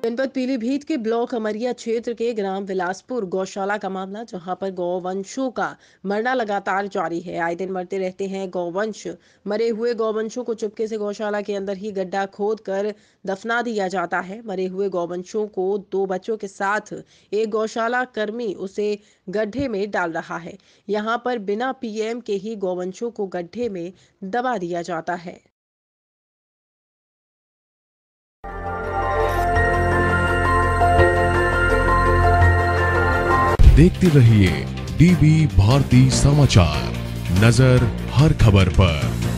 जनपद पीलीभीत के ब्लॉक अमरिया क्षेत्र के ग्राम विलासपुर गौशाला का मामला, जहां पर गौवंशों का मरना लगातार जारी है। आए दिन मरते रहते हैं गौवंश। मरे हुए गौवंशों को चुपके से गौशाला के अंदर ही गड्ढा खोद कर दफना दिया जाता है। मरे हुए गौवंशों को दो बच्चों के साथ एक गौशाला कर्मी उसे गड्ढे में डाल रहा है। यहाँ पर बिना पीएम के ही गौवंशों को गड्ढे में दबा दिया जाता है। देखते रहिए डीबी भारती समाचार, नजर हर खबर पर।